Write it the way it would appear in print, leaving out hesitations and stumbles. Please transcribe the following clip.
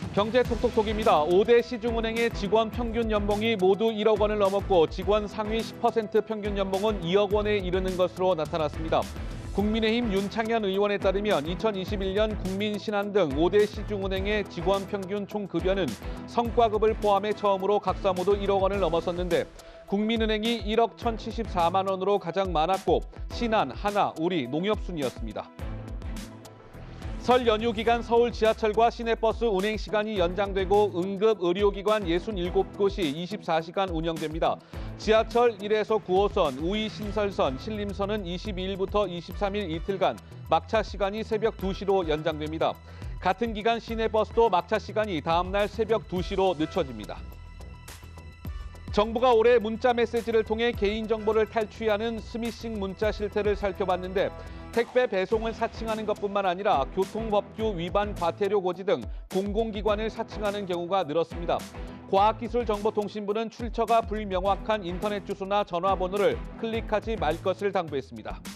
경제 톡톡톡입니다. 5대 시중은행의 직원 평균 연봉이 모두 1억 원을 넘었고 직원 상위 10% 평균 연봉은 2억 원에 이르는 것으로 나타났습니다. 국민의힘 윤창현 의원에 따르면 2021년 국민신한 등 5대 시중은행의 직원 평균 총급여는 성과급을 포함해 처음으로 각사 모두 1억 원을 넘어섰는데 국민은행이 1억 1,074만 원으로 가장 많았고 신한, 하나, 우리, 농협순이었습니다. 설 연휴 기간 서울 지하철과 시내버스 운행 시간이 연장되고 응급 의료기관 67곳이 24시간 운영됩니다. 지하철 1에서 9호선, 우이 신설선, 신림선은 22일부터 23일 이틀간 막차 시간이 새벽 2시로 연장됩니다. 같은 기간 시내버스도 막차 시간이 다음 날 새벽 2시로 늦춰집니다. 정부가 올해 문자 메시지를 통해 개인정보를 탈취하는 스미싱 문자 실태를 살펴봤는데 택배 배송을 사칭하는 것뿐만 아니라 교통법규 위반 과태료 고지 등 공공기관을 사칭하는 경우가 늘었습니다. 과학기술정보통신부는 출처가 불명확한 인터넷 주소나 전화번호를 클릭하지 말 것을 당부했습니다.